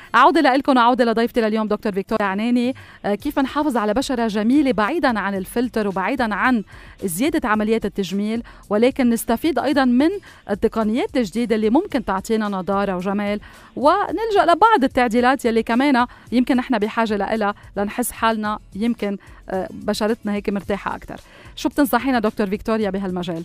عودة لكم وعودة لضيفتي لليوم دكتور فيكتوريا عناني. كيف نحافظ على بشرة جميلة بعيدا عن الفلتر وبعيدا عن زيادة عمليات التجميل، ولكن نستفيد أيضا من التقنيات الجديدة اللي ممكن تعطينا نضارة وجمال، ونلجأ لبعض التعديلات يلي كمان يمكن نحن بحاجة لها لنحس حالنا يمكن بشرتنا هيك مرتاحة أكتر. شو بتنصحينا دكتور فيكتوريا بهالمجال؟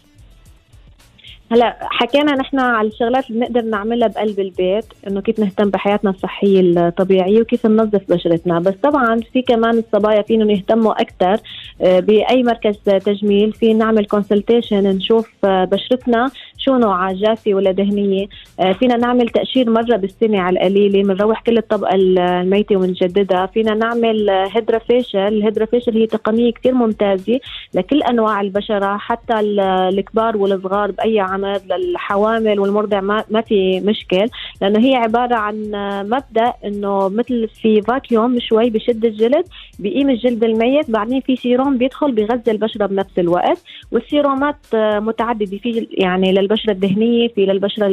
هلا حكينا نحن على الشغلات اللي بنقدر نعملها بقلب البيت، انه كيف نهتم بحياتنا الصحيه الطبيعيه وكيف ننظف بشرتنا، بس طبعا في كمان الصبايا فينا يهتموا اكثر باي مركز تجميل، في نعمل كونسلتيشن نشوف بشرتنا شو نوعها، جافه ولا دهنيه، فينا نعمل تقشير مره بالسنه على القليله، بنروح كل الطبقه الميته وبنجددها، فينا نعمل هيدرا فيشل. الهيدرا فيشل هي تقنيه كثير ممتازه لكل انواع البشره، حتى الكبار والصغار باي عمر، للحوامل والمرضع ما في مشكل، لانه هي عباره عن مبدا انه مثل في فاكيوم شوي بشد الجلد بقيم الجلد الميت، بعدين في سيروم بيدخل بيغذي البشره بنفس الوقت، والسيرومات متعدده، في يعني للبشره الدهنيه، في للبشره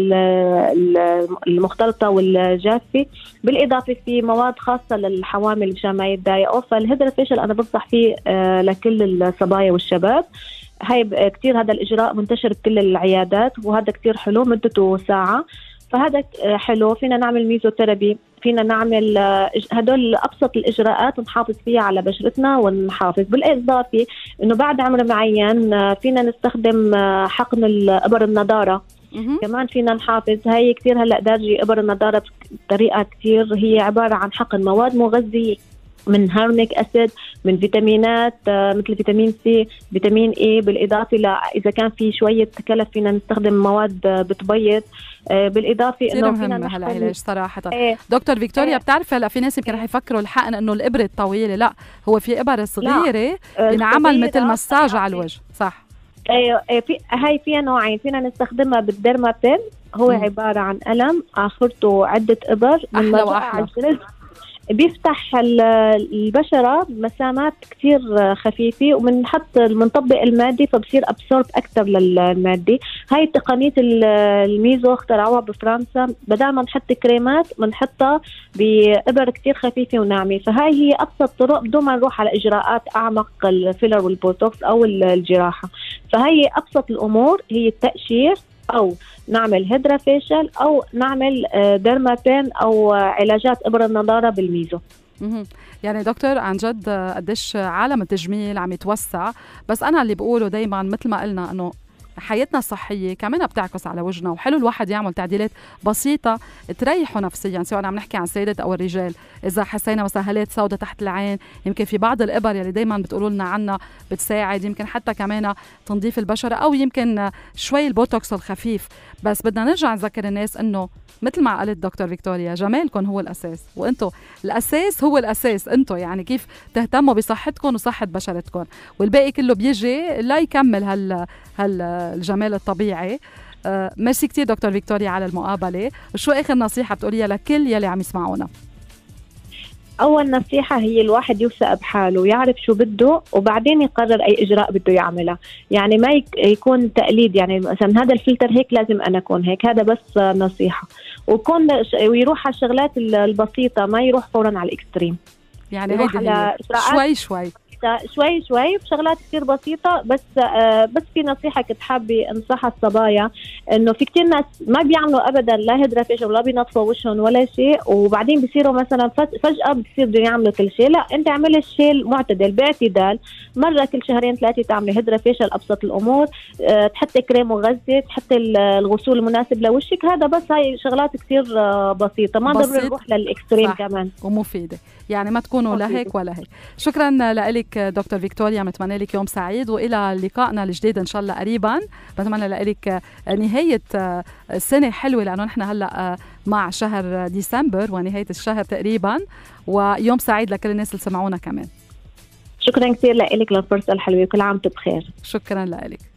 المختلطه والجافه، بالاضافه في مواد خاصه للحوامل مشان ما يتضايقوا. فالهيدرا فيشل انا بنصح فيه لكل الصبايا والشباب. هاي كتير هذا الإجراء منتشر بكل العيادات، وهذا كتير حلو، مدته ساعة، فهذا حلو. فينا نعمل ميزوثيرابي، فينا نعمل هدول أبسط الإجراءات ونحافظ فيها على بشرتنا ونحافظ. بالإضافة إنه بعد عمر معين فينا نستخدم حقن الإبر النضارة، كمان فينا نحافظ. هاي كتير هلأ دارجي إبر النضارة بطريقة كتير، هي عبارة عن حقن مواد مغذية من هارنيك أسيد، من فيتامينات مثل فيتامين سي، فيتامين اي، بالإضافة إذا كان في شوية كلف فينا نستخدم مواد بتبيض، بالإضافة إنه فينا هالعلاج صراحة. دكتور فيكتوريا بتعرفي هلا في ناس يمكن رح يفكروا الحقن إنه الإبرة الطويلة، لا، هو في إبر صغيرة بنعمل مثل مساج على الوجه، صح؟ ايوه، هاي فيها نوعين، فينا نستخدمها بالديرمابين، هو عبارة عن قلم آخرته عدة إبر من أحلى الجلد، بيفتح البشرة مسامات كتير خفيفة، ومنطبق المادي فبصير أبسورب أكتر للمادي. هاي تقنية الميزو اخترعوها بفرنسا، بدل ما نحط كريمات بنحطها بإبر كتير خفيفة وناعمة، فهاي هي أبسط طرق بدون ما نروح على إجراءات أعمق، الفيلر والبوتوكس أو الجراحة. فهي أبسط الأمور، هي التقشير أو نعمل هيدرا فيشل أو نعمل ديرمابين أو علاجات إبر النضارة بالميزو. يعني دكتور عن جد قديش عالم التجميل عم يتوسع، بس أنا اللي بقوله دايما مثل ما قلنا أنه حياتنا الصحية كمان بتعكس على وجهنا، وحلو الواحد يعمل تعديلات بسيطة تريحه نفسيا، سواء عم نحكي عن السيدات أو الرجال. إذا حسينا مسهلات سوداء تحت العين، يمكن في بعض الإبر يلي دايما بتقولوا لنا عنها بتساعد، يمكن حتى كمان تنظيف البشرة، أو يمكن شوي البوتوكس الخفيف. بس بدنا نرجع نذكر الناس إنه مثل ما قالت دكتور فيكتوريا، جمالكم هو الأساس، وإنتو الأساس هو الأساس، إنتو يعني كيف تهتموا بصحتكم وصحة بشرتكم، والباقي كله بيجي لا يكمل الجمال الطبيعي. ميرسي كتير دكتور فيكتوريا على المقابلة. وشو آخر نصيحة بتقوليها لكل يلي عم يسمعونا؟ أول نصيحة هي الواحد يوثق بحاله ويعرف شو بده، وبعدين يقرر أي إجراء بده يعملها. يعني ما يكون تقليد، يعني مثلا هذا الفلتر هيك لازم أنا أكون هيك، هذا بس نصيحة. ويروح على الشغلات البسيطة، ما يروح فورا على الإكستريم، يعني هيدي شوي شوي شوي شوي بشغلات كتير بسيطة. بس في نصيحة كنت حابة انصحها الصبايا، انه في كتير ناس ما بيعملوا ابدا لا هيدرا فيشل ولا بينظفوا وشهم ولا شيء، وبعدين بيصيروا مثلا فجأة بتصير بدهم يعملوا كل شيء. لا، انت اعملي الشيء معتدل باعتدال، مرة كل شهرين ثلاثة تعملي هيدرا فيشل، ابسط الامور، تحطي كريم مغذي، تحطي الغسول المناسب لوشك، هذا بس. هاي شغلات كتير بسيطة، ما ضروري نروح للاكستريم كمان، ومفيدة، يعني ما تكونوا لا هيك ولا هيك. شكرا لك دكتور فيكتوريا، بتمنى لك يوم سعيد، والى لقائنا الجديد ان شاء الله قريبا. بتمنى لك نهايه السنه حلوه، لانه نحن هلا مع شهر ديسمبر ونهايه الشهر تقريبا، ويوم سعيد لكل الناس اللي سمعونا كمان. شكرا كثير لك للفرصه الحلوه، وكل عام وانتم بخير. شكرا لك.